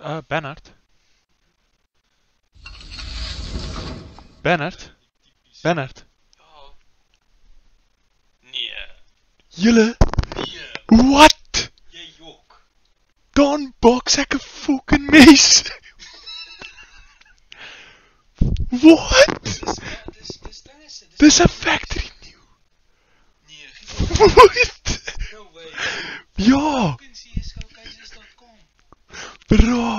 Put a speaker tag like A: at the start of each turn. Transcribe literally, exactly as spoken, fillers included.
A: Uh, Bernard? Bernard? Bernard?
B: Ja. Nee.
A: Julle?
B: Nee.
A: What?
B: Jy jok.
A: Dan box ek 'n fucking mes. What?
B: Dis dis dis ding is dis
A: Dis 'n factory nieuw.
B: Nee,
A: What?
B: no way.
A: Ja,
B: Fucking C S G O cases dot com.
A: bro.